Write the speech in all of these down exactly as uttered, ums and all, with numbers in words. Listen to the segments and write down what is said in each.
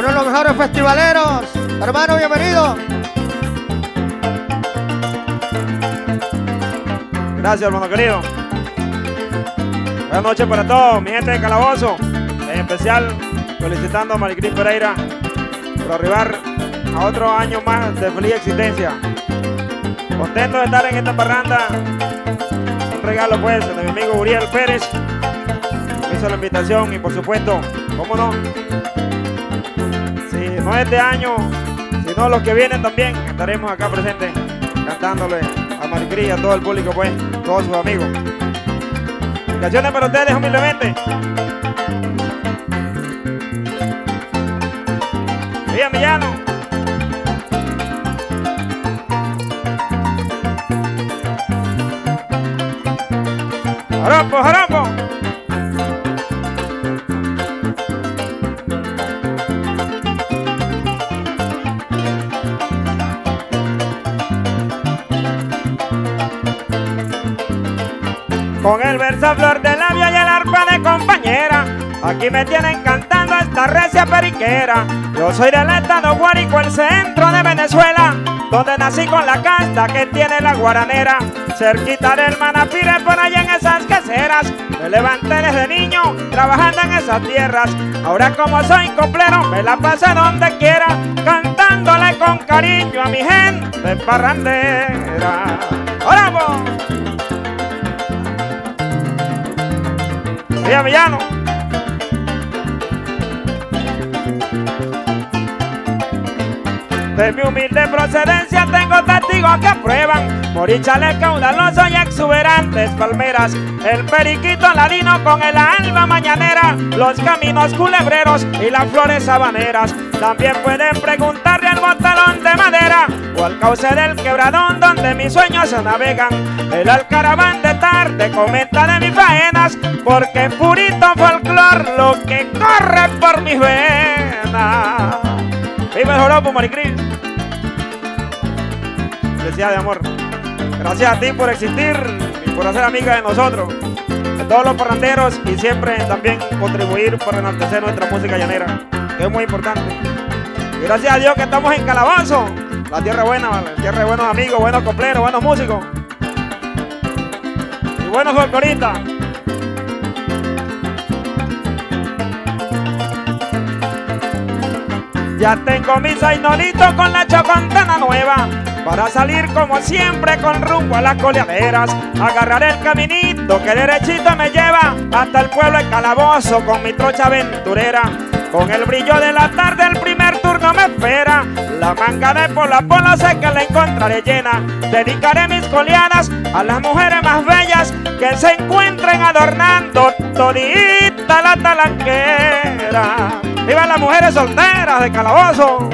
Uno de los mejores festivaleros. Hermano, bienvenido. Gracias, hermano querido. Buenas noches para todos, mi gente de Calabozo. En especial, felicitando a Maricris Pereira por arribar a otro año más de feliz existencia. Contento de estar en esta parranda. Un regalo, pues, de mi amigo Uriel Pérez. Me hizo la invitación y, por supuesto, ¿cómo no? Si no este año, sino los que vienen también, estaremos acá presentes cantándole a Maricris y a todo el público, pues, todos sus amigos. Canciones para ustedes, humildemente. Villa Millano. Jarampo, jarampo. Con el verso flor de labio y el arpa de compañera, aquí me tienen cantando esta recia periquera. Yo soy del estado Guárico, el centro de Venezuela, donde nací con la casta que tiene la guaranera. Cerquita del Manapire, por allá en esas queseras, me levanté desde niño trabajando en esas tierras. Ahora como soy coplero, me la paso donde quiera, cantándole con cariño a mi gente parrandera. ¡Oramos! Villa Millano. De mi humilde procedencia tengo testigos que prueban morichales caudalosos y exuberantes palmeras, el periquito ladino con el alba mañanera, los caminos culebreros y las flores sabaneras. También pueden preguntarle al botalón de madera o al cauce del quebradón donde mis sueños se navegan. El alcaraván de tarde comenta de mis faenas, porque purito folclor lo que corre por mis venas. ¡Viva el joropo, Maricris! Felicidades, amor. Gracias a ti por existir y por hacer amiga de nosotros, de todos los parranderos, y siempre también contribuir para enaltecer nuestra música llanera, que es muy importante. Y gracias a Dios que estamos en Calabozo, la tierra buena, la tierra de buenos amigos, buenos copleros, buenos músicos y buenos folcloristas. Ya tengo mi zainolito con la chocontana nueva, para salir como siempre con rumbo a las coleaderas. Agarraré el caminito que derechito me lleva hasta el pueblo de Calabozo con mi trocha aventurera. Con el brillo de la tarde el primer turno me espera, la manga de polo a polo sé que la encontraré llena. Dedicaré mis coleadas a las mujeres más bellas que se encuentren adornando todita la talanquera. ¡Viva las mujeres solteras de Calabozo!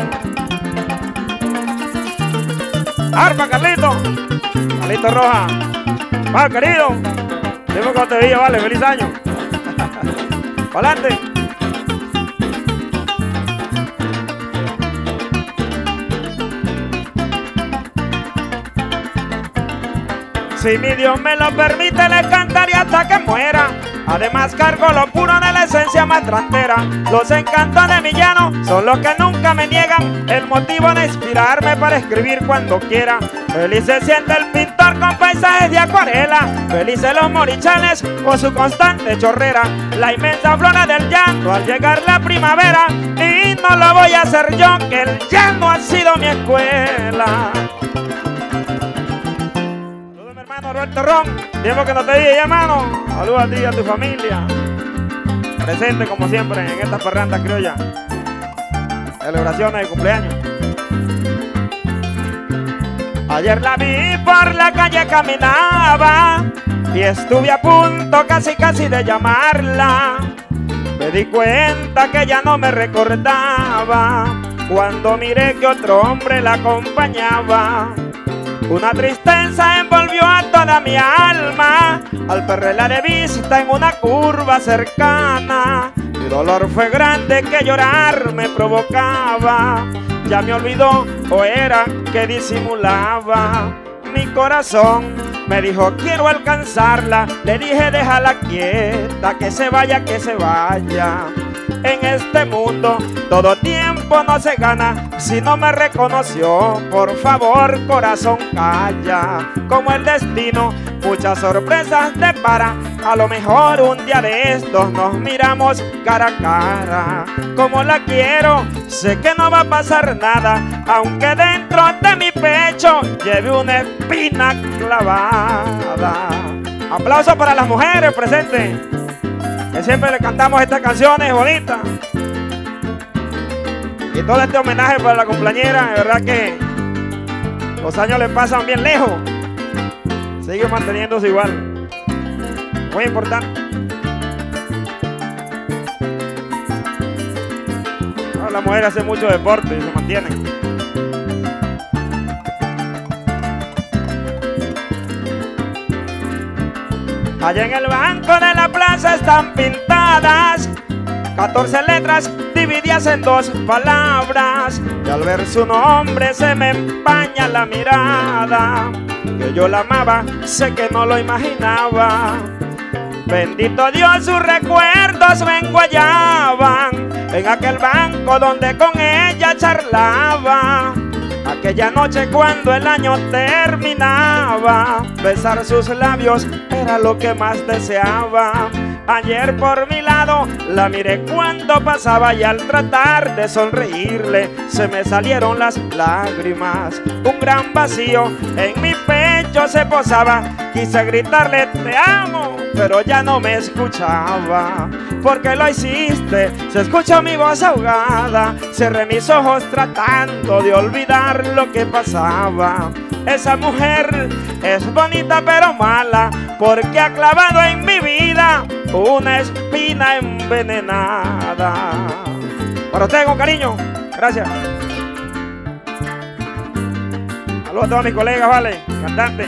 ¡Arpa, Carlito! Carlito Roja. ¡Va, querido! Dime cómo te veía, vale. ¡Feliz año! ¡Pa'lante! Si mi Dios me lo permite, le cantaré hasta que muera. Además cargo lo puro de la esencia matrantera. Los encantos de mi llano son los que nunca me niegan el motivo de inspirarme para escribir cuando quiera. Feliz se siente el pintor con paisajes de acuarela, felices los morichales con su constante chorrera, la inmensa flora del llano al llegar la primavera. Y no lo voy a hacer yo, que el llano ha sido mi escuela. Roberto Ron, tiempo que no te vi, hermano. Saludos a ti y a tu familia. Presente como siempre en estas parrandas criollas, celebraciones de cumpleaños. Ayer la vi por la calle, caminaba y estuve a punto casi casi de llamarla. Me di cuenta que ya no me recordaba cuando miré que otro hombre la acompañaba. Una tristeza envolvió a toda mi alma al perderla de vista en una curva cercana. Mi dolor fue grande que llorar me provocaba. Ya me olvidó o era que disimulaba. Mi corazón me dijo quiero alcanzarla. Le dije déjala quieta, que se vaya, que se vaya. En este mundo todo tiempo tiempo no se gana si no me reconoció. Por favor, corazón, calla, como el destino muchas sorpresas te para. A lo mejor un día de estos nos miramos cara a cara. Como la quiero, sé que no va a pasar nada, aunque dentro de mi pecho lleve una espina clavada. Aplausos para las mujeres presentes, que siempre le cantamos estas canciones bonitas. Y todo este homenaje para la cumpleañera, de verdad que los años le pasan bien lejos. Sigue manteniéndose igual. Muy importante. Ahora las mujeres hacen mucho deporte y se mantienen. Allá en el banco de la plaza están pintadas catorce letras divididas en dos palabras, y al ver su nombre se me empaña la mirada. Que yo la amaba, sé que no lo imaginaba. Bendito Dios, sus recuerdos me enguayaban en aquel banco donde con ella charlaba. Aquella noche cuando el año terminaba, besar sus labios era lo que más deseaba. Ayer por mi lado la miré cuando pasaba y al tratar de sonreírle se me salieron las lágrimas. Un gran vacío en mi pecho se posaba. Quise gritarle te amo, pero ya no me escuchaba. Porque lo hiciste, se escuchó mi voz ahogada. Cerré mis ojos tratando de olvidar lo que pasaba. Esa mujer es bonita pero mala, porque ha clavado en mi vida una espina envenenada. Para ustedes con cariño, gracias. Saludos a todos mis colegas, vale, cantantes.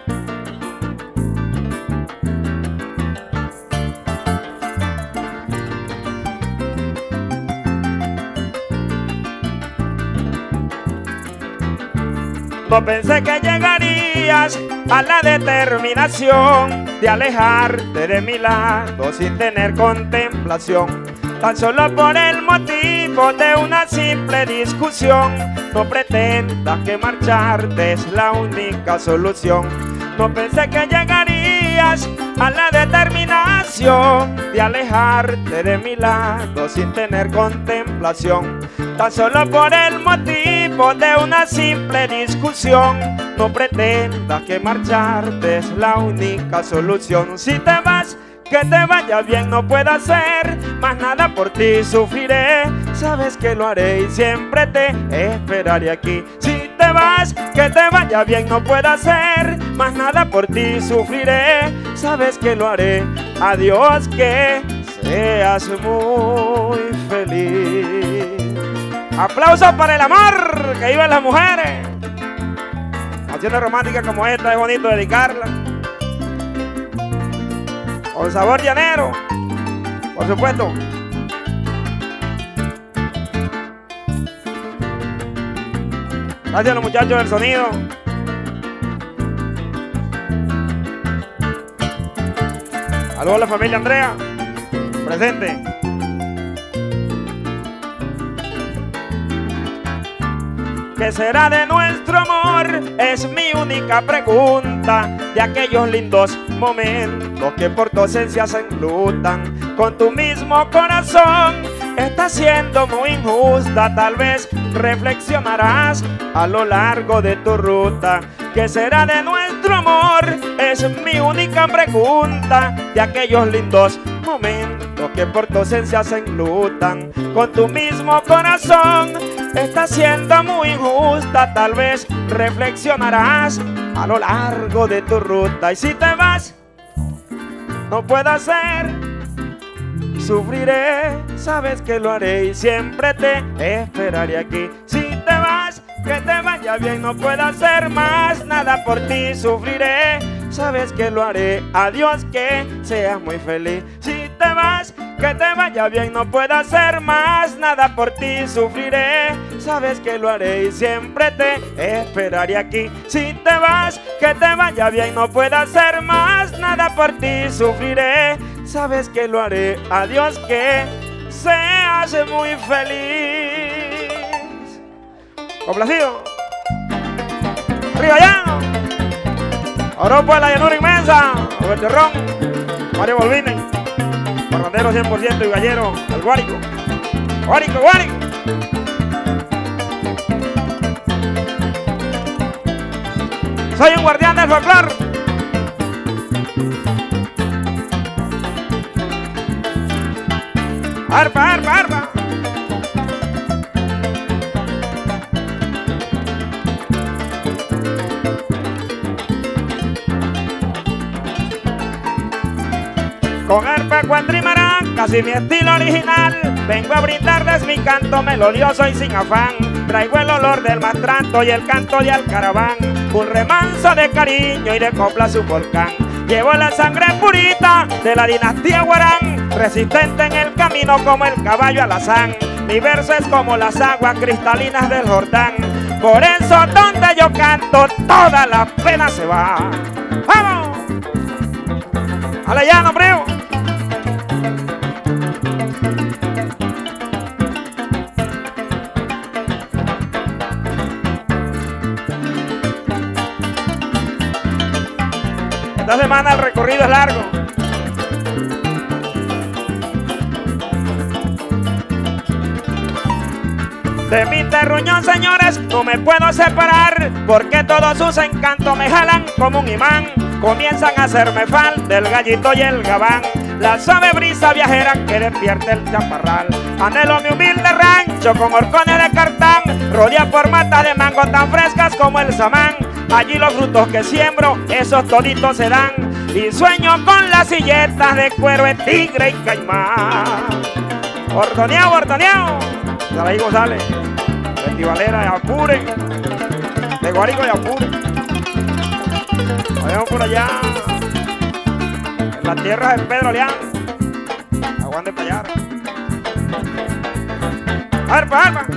No pensé que llegarías a la determinación de alejarte de mi lado sin tener contemplación, tan solo por el motivo de una simple discusión. No pretendas que marcharte es la única solución. No pensé que llegarías a la determinación de alejarte de mi lado sin tener contemplación, tan solo por el motivo de una simple discusión. No pretendas que marcharte es la única solución. Si te vas, que te vaya bien, no puedo hacer más nada por ti, sufriré. Sabes que lo haré y siempre te esperaré aquí. Si te vas, que te vaya bien, no puedo hacer más nada por ti, sufriré. Sabes que lo haré. Adiós, que seas muy feliz. Aplausos para el amor, que vivan las mujeres. Canciones románticas como esta es bonito dedicarla, con sabor llanero, por supuesto. Gracias a los muchachos del sonido. Saludos a la familia Andrea, presente. ¿Qué será de nuestro amor? Es mi única pregunta. De aquellos lindos momentos que por tu ausencia se enlutan. Con tu mismo corazón está siendo muy injusta. Tal vez reflexionarás a lo largo de tu ruta. ¿Qué será de nuestro amor? Es mi única pregunta. De aquellos lindos momentos que por tu ausencia se enlutan. Con tu mismo corazón está siendo muy injusta. Tal vez reflexionarás a lo largo de tu ruta. Y si te vas, no puedo hacer, sufriré. Sabes que lo haré y siempre te esperaré aquí. Si te vas, que te vaya bien, no puedo hacer más nada por ti, sufriré. Sabes que lo haré. Adiós, que seas muy feliz. Si te vas, que te vaya bien, no puedo hacer más nada por ti, sufriré. Sabes que lo haré y siempre te esperaré aquí. Si te vas, que te vaya bien, no puedo hacer más nada por ti, sufriré. Sabes que lo haré. Adiós, que seas muy feliz. Complacido. Arriba ya. Oropo de la llanura inmensa. Roberto Ron. Mario Volvine. Parrandero cien por ciento y gallero. El Guárico. Guárico, Guárico. Soy un guardián del folclor. Arpa, arpa, arpa. Con arpa cuatrimarán, casi mi estilo original. Vengo a brindarles mi canto melodioso y sin afán. Traigo el olor del maltrato y el canto de Alcaraván. Un remanso de cariño y de copla su volcán. Llevo la sangre purita de la dinastía Guarán, resistente en el camino como el caballo alazán. Mi verso es como las aguas cristalinas del Jordán. Por eso donde yo canto toda la pena se va. ¡Vamos! ¡Ale ya, nombre! Esta semana el recorrido es largo. De mi terruñón, señores, no me puedo separar, porque todos sus encantos me jalan como un imán. Comienzan a hacerme falta el gallito y el gabán, la suave brisa viajera que despierte el chaparral. Anhelo mi humilde rancho con horcones de cartán, rodeado por matas de mango tan frescas como el samán. Allí los frutos que siembro, esos toditos se dan, y sueño con las silletas de cuero de tigre y caimán. Bordoneado, bordoneado. Saraí González, festivalera de Apure, de Guárico de Apure. Vayamos por allá, en la tierra de Pedro Leán, aguante para allá. Arpa, arpa.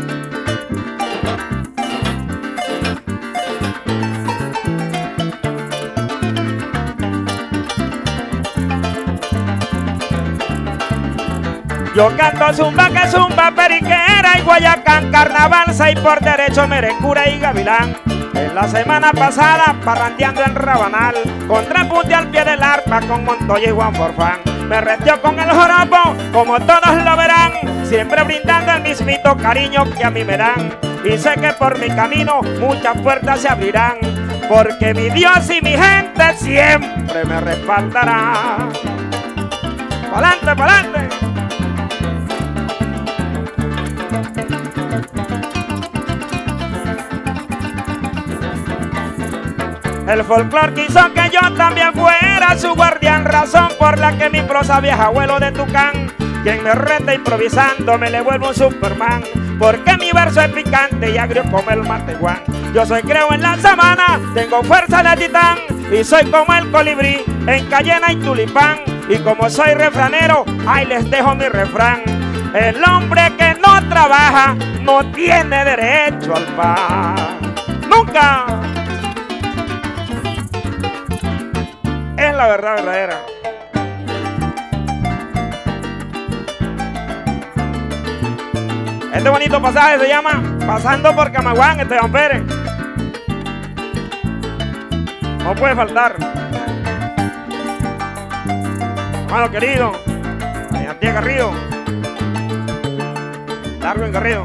Yo canto zumba que zumba, periquera y guayacán, carnaval, y por derecho merecura y gavilán. En la semana pasada, parrandeando en Rabanal, contrapunte al pie del arpa con Montoya y Juan Forfán. Me retió con el joropo, como todos lo verán, siempre brindando el mismito cariño que a mí me dan. Y sé que por mi camino muchas puertas se abrirán, porque mi Dios y mi gente siempre me respaldarán. ¡Pa'lante, pa'lante! El folclor quiso que yo también fuera su guardián, razón por la que mi prosa viaja abuelo de Tucán. Quien me reta improvisando me le vuelvo un Superman, porque mi verso es picante y agrio como el matehuán. Yo soy creo en la sabana, tengo fuerza de titán, y soy como el colibrí en cayena y tulipán. Y como soy refranero, ahí les dejo mi refrán: el hombre que no trabaja no tiene derecho al pan. ¡Nunca! Es la verdad verdadera. Este bonito pasaje se llama Pasando por Camaguán, Esteban Pérez. No puede faltar. Hermano querido, Antía Garrido, largo en Garrido.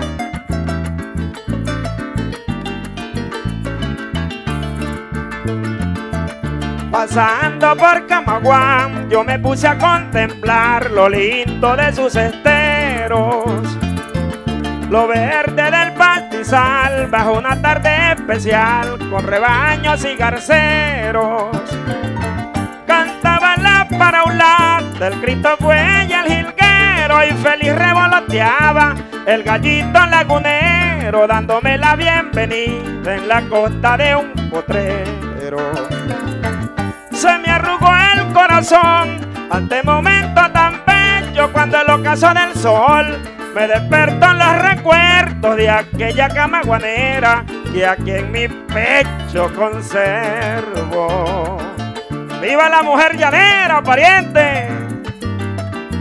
Pasando por Camaguán, yo me puse a contemplar lo lindo de sus esteros, lo verde del pastizal bajo una tarde especial, con rebaños y garceros. Cantaba la paraula del Cristo fue y el jilguero, y feliz revoloteaba el gallito lagunero, dándome la bienvenida en la costa de un potrero. Se me arrugó el corazón ante momento tan bello, cuando el ocaso del sol me despertó en los recuerdos de aquella camaguanera que aquí en mi pecho conservo. ¡Viva la mujer llanera, pariente!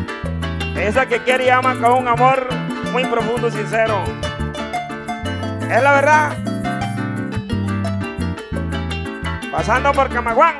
Esa que quiere y ama con un amor muy profundo y sincero. Es la verdad. Pasando por Camaguán.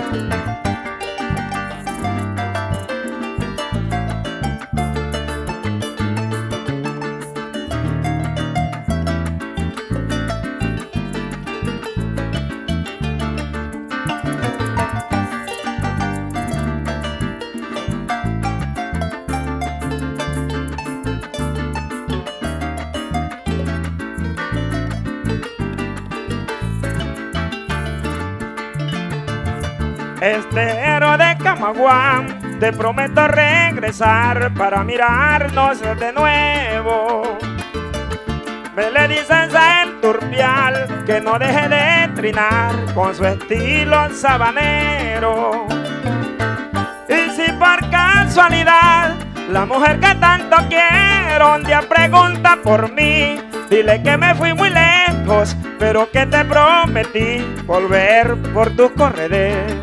Estero de Camaguán, te prometo regresar para mirarnos de nuevo. Me le dices a el turpial que no deje de trinar con su estilo sabanero. Y si por casualidad la mujer que tanto quiero un día pregunta por mí, dile que me fui muy lejos, pero que te prometí volver por tus correderos.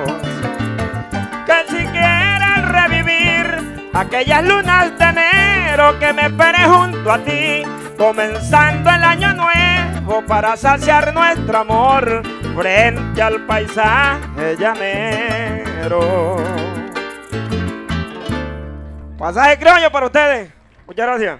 Que si quieres revivir aquellas lunas de enero, que me esperé junto a ti, comenzando el año nuevo para saciar nuestro amor frente al paisaje llanero. Pasaje criollo para ustedes. Muchas gracias.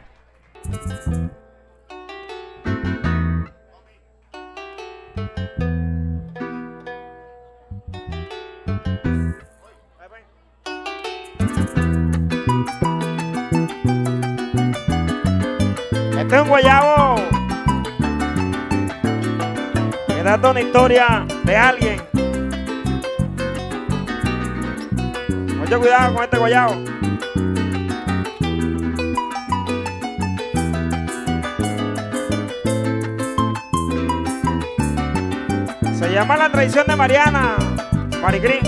Este es un guayabo que data una historia de alguien. Mucho cuidado con este guayabo. Se llama La Traición de Mariana. Maricrín,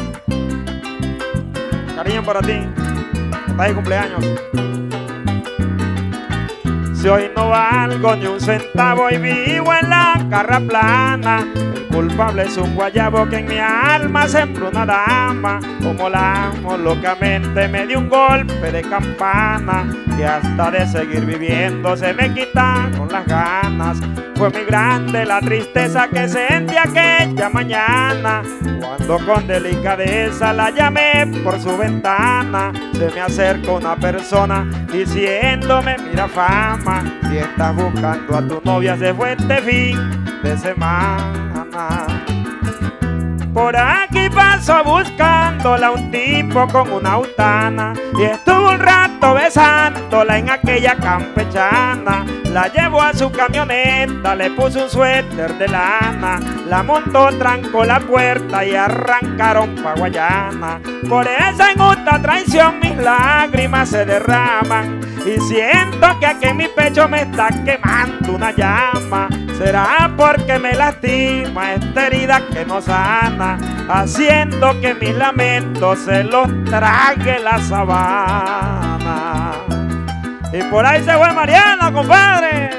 cariño para ti, estás de cumpleaños. Si hoy no valgo ni un centavo y vivo en la carra plana, el culpable es un guayabo que en mi alma sembró una dama. Como la amo locamente me dio un golpe de campana, que hasta de seguir viviendo se me quitaron las ganas. Fue muy grande la tristeza que sentí aquella mañana, cuando con delicadeza la llamé por su ventana. Se me acercó una persona diciéndome: mira fama, si estás buscando a tu novia se fue este fin de semana. Por aquí pasó buscándola un tipo con una autana, y estuvo un rato besándola en aquella campechana. La llevó a su camioneta, le puso un suéter de lana, la montó, trancó la puerta y arrancaron pa' Guayana. Por esa injusta traición mis lágrimas se derraman, y siento que aquí en mi pecho me está quemando una llama. Será porque me lastima esta herida que no sana, haciendo que mis lamentos se los trague la sabana. Y por ahí se fue Mariana, compadre.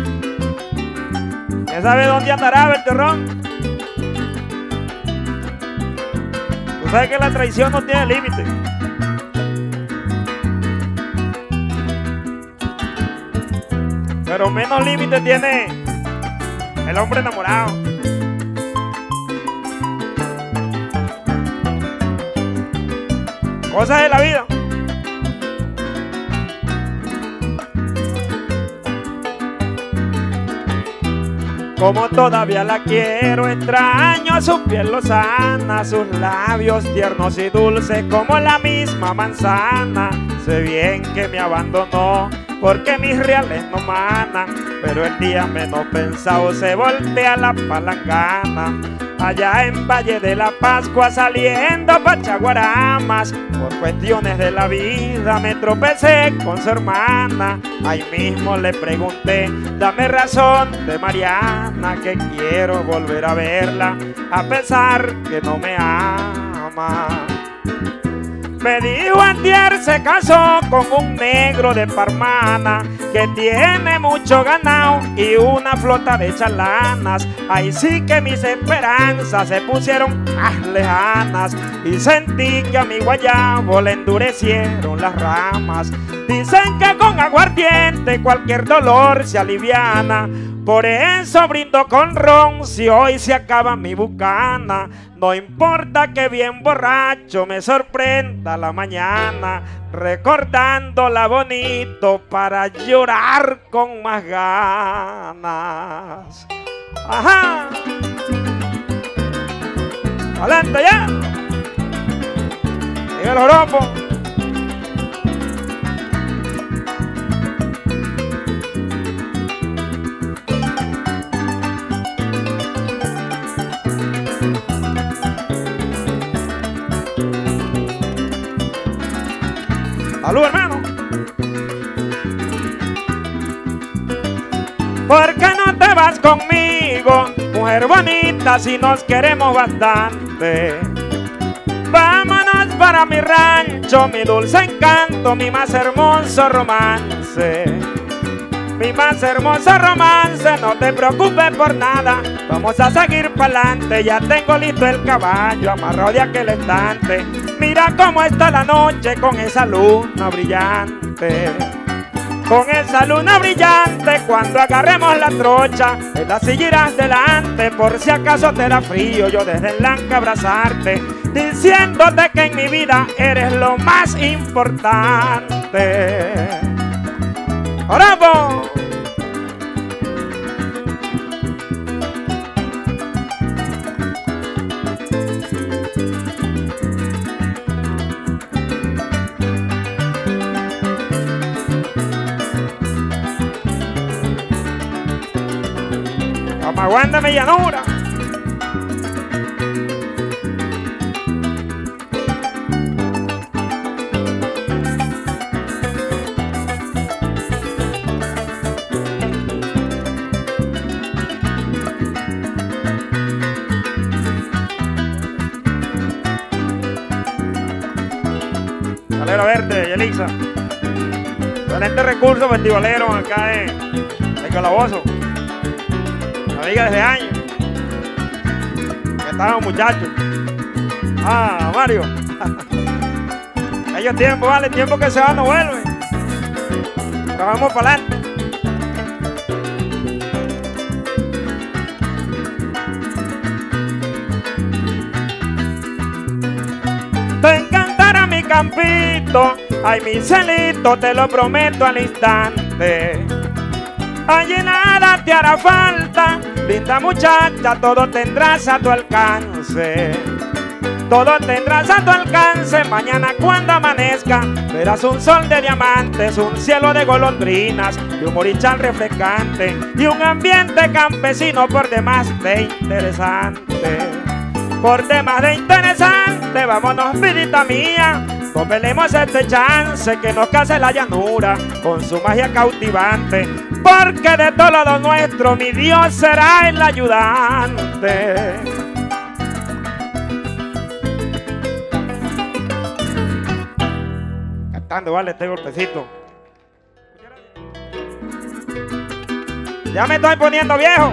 ¿Quién sabe dónde andará Belterrón? Tú sabes que la traición no tiene límite. Pero menos límite tiene el hombre enamorado. Cosas de la vida. Como todavía la quiero, extraño su piel lozana, sus labios tiernos y dulces como la misma manzana. Sé bien que me abandonó porque mis reales no manan, pero el día menos pensado se voltea la palangana. Allá en Valle de la Pascua saliendo pa' Chaguaramas, por cuestiones de la vida me tropecé con su hermana. Ahí mismo le pregunté: dame razón de Mariana, que quiero volver a verla a pesar que no me ama. Me dijo antier se casó con un negro de Parmana, que tiene mucho ganado y una flota de chalanas. Ahí sí que mis esperanzas se pusieron más lejanas, y sentí que a mi guayabo le endurecieron las ramas. Dicen que con aguardiente cualquier dolor se aliviana. Por eso brindo con ron si hoy se acaba mi bucana. No importa que bien borracho me sorprenda la mañana, recordándola bonito para llorar con más ganas. Ajá. Adelante ya. Sigue el joropo. Salud, hermano. ¿Por qué no te vas conmigo, mujer bonita, si nos queremos bastante? Vámonos para mi rancho, mi dulce encanto, mi más hermoso romance. Mi más hermoso romance, no te preocupes por nada. Vamos a seguir pa'lante, ya tengo listo el caballo amarrado de aquel estante. Mira cómo está la noche con esa luna brillante. Con esa luna brillante, cuando agarremos la trocha, en la silla irás delante, por si acaso te da frío, yo desde el lanca abrazarte, diciéndote que en mi vida eres lo más importante. ¡Bravo! Aguántame, llanura. Galera Verde, Yelisa. Excelente recurso festivalero acá en el Calabozo. Amiga desde años. Que estaban muchachos. Ah, Mario. Ellos tiempo, vale, el tiempo que se va no vuelve. Pero vamos para adelante. Te encantará mi campito, ay mi celito, te lo prometo al instante. Allí nada te hará falta, linda muchacha, todo tendrás a tu alcance. Todo tendrás a tu alcance, mañana cuando amanezca, verás un sol de diamantes, un cielo de golondrinas y un morichal refrescante y un ambiente campesino por demás de interesante. Por demás de interesante, vámonos vidita mía, copelemos este chance que nos case la llanura con su magia cautivante, porque de todo lo nuestro mi Dios será el ayudante. Cantando, vale, este golpecito. Ya me estoy poniendo viejo.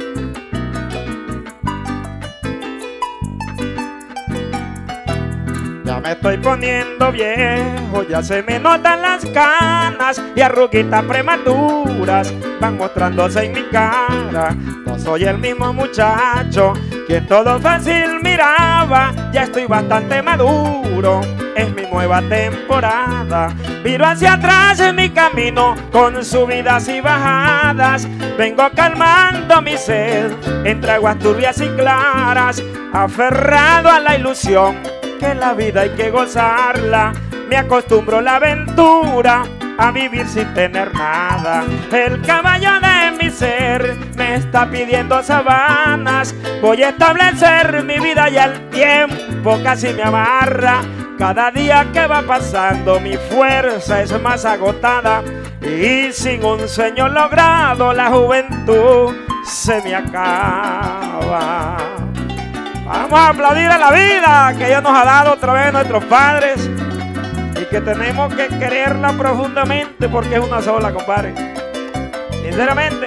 Ya me estoy poniendo viejo, ya se me notan las canas y arruguitas prematuras van mostrándose en mi cara. No soy el mismo muchacho que todo fácil miraba, ya estoy bastante maduro, es mi nueva temporada. Miro hacia atrás en mi camino con subidas y bajadas, vengo calmando mi sed entre aguas turbias y claras, aferrado a la ilusión que la vida hay que gozarla. Me acostumbro a la aventura, a vivir sin tener nada. El caballo de mi ser me está pidiendo sabanas. Voy a establecer mi vida y el tiempo casi me amarra. Cada día que va pasando mi fuerza es más agotada y sin un sueño logrado la juventud se me acaba. Vamos a aplaudir a la vida que Dios nos ha dado otra vez nuestros padres y que tenemos que quererla profundamente porque es una sola, compadre. Sinceramente.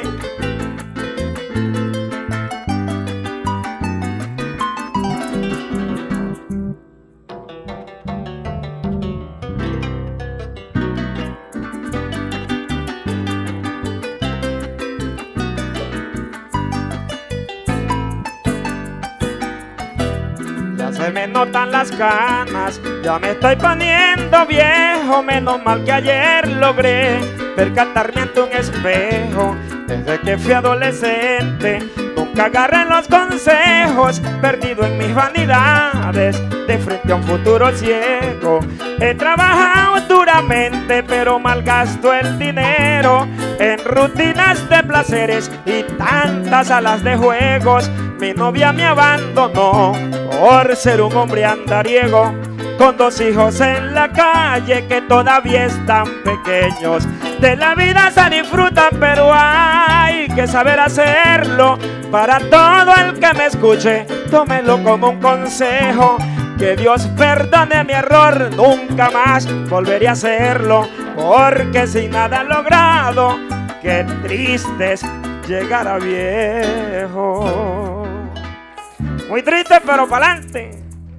me notan las canas, ya me estoy poniendo viejo. Menos mal que ayer logré percatarme ante un espejo. Desde que fui adolescente nunca agarré los consejos, perdido en mis vanidades, de frente a un futuro ciego. He trabajado duramente, pero malgasto el dinero en rutinas de placeres y tantas salas de juegos. Mi novia me abandonó por ser un hombre andariego, con dos hijos en la calle que todavía están pequeños. De la vida se disfruta, pero hay que saber hacerlo. Para todo el que me escuche, tómelo como un consejo. Que Dios perdone mi error, nunca más volveré a hacerlo. Porque sin nada logrado, qué triste es llegar a viejo. Muy triste, pero pa'lante.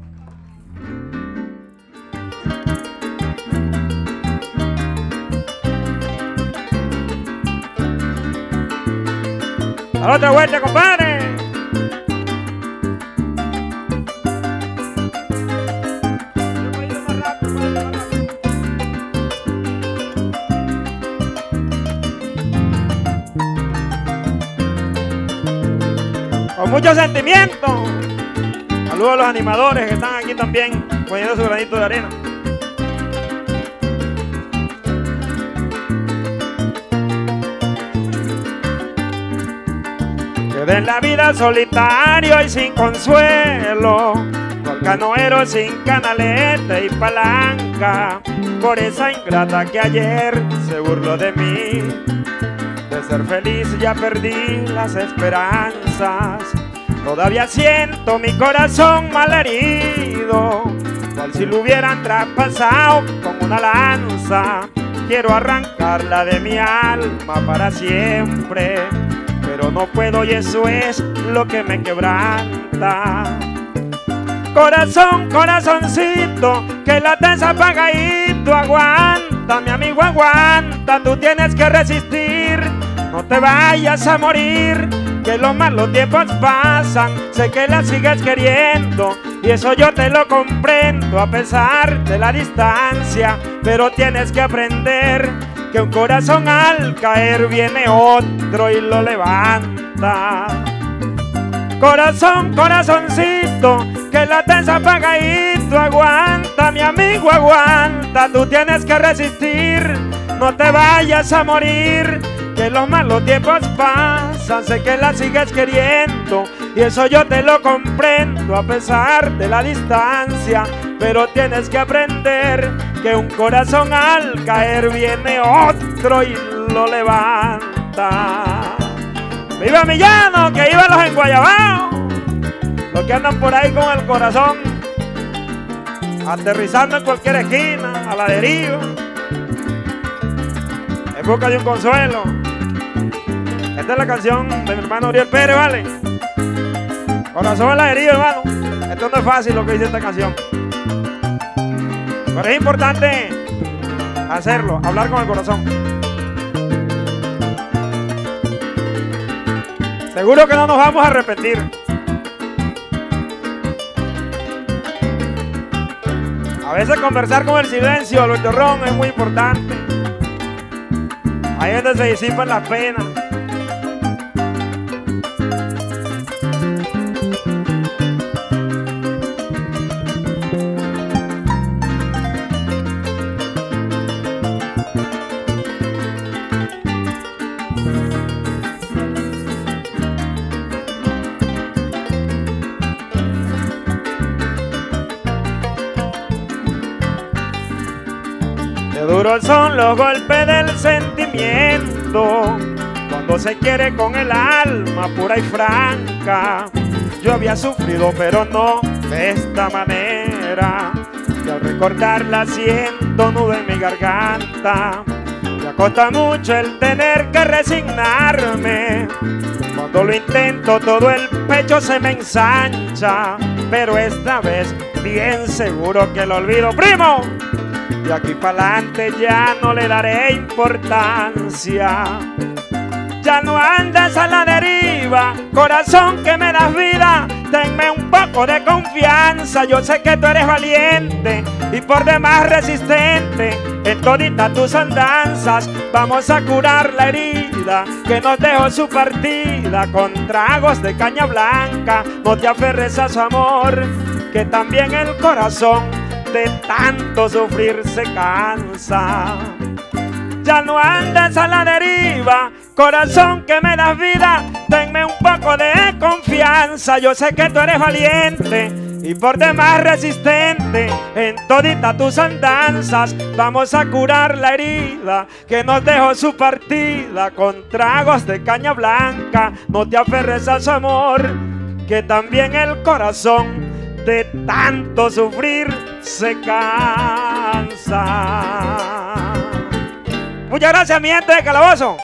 A la otra vuelta, compadre. Con mucho sentimiento. Saludos a los animadores que están aquí también poniendo su granito de arena. Quedé en la vida solitario y sin consuelo, cual canoero sin canaleta y palanca, por esa ingrata que ayer se burló de mí. De ser feliz ya perdí las esperanzas, todavía siento mi corazón malherido, cual si lo hubieran traspasado con una lanza. Quiero arrancarla de mi alma para siempre, pero no puedo y eso es lo que me quebranta. Corazón, corazoncito, que la tensa apagadito. Aguanta, mi amigo, aguanta. Tú tienes que resistir, no te vayas a morir, que los malos tiempos pasan. Sé que la sigues queriendo y eso yo te lo comprendo, a pesar de la distancia. Pero tienes que aprender que un corazón al caer viene otro y lo levanta. Corazón, corazoncito, que la tensa apagadito. Aguanta, mi amigo, aguanta. Tú tienes que resistir, no te vayas a morir, que los malos tiempos pasan. Sé que la sigues queriendo y eso yo te lo comprendo, a pesar de la distancia. Pero tienes que aprender que un corazón al caer viene otro y lo levanta. ¡Viva Millano, que iba los enguayabados! Los que andan por ahí con el corazón aterrizando en cualquier esquina, a la deriva, en busca de un consuelo. Esta es la canción de mi hermano Uriel Pérez, ¿vale? Corazón a la deriva, hermano. Esto no es fácil lo que dice esta canción, pero es importante hacerlo, hablar con el corazón. Seguro que no nos vamos a arrepentir. A veces conversar con el silencio, Alberto Ron, es muy importante. Ahí es donde se disipan las penas. Duros son los golpes del sentimiento, cuando se quiere con el alma pura y franca. Yo había sufrido, pero no de esta manera, y al recordarla siento nudo en mi garganta. Me acosta mucho el tener que resignarme, cuando lo intento todo el pecho se me ensancha, pero esta vez bien seguro que lo olvido, primo. De aquí para adelante ya no le daré importancia. Ya no andas a la deriva, corazón que me das vida. Tenme un poco poco de confianza. Yo sé que tú eres valiente y por demás resistente. En toditas tus andanzas vamos a curar la herida que nos dejó su partida con tragos de caña blanca. No te aferres a su amor, que también el corazón de tanto sufrir se cansa. Ya no andes a la deriva, corazón que me das vida, tenme un poco de confianza. Yo sé que tú eres valiente y por demás resistente. En toditas tus andanzas vamos a curar la herida que nos dejó su partida con tragos de caña blanca. No te aferres a su amor, que también el corazón de tanto sufrir se cansa. Muchas gracias, mi gente de Calabozo.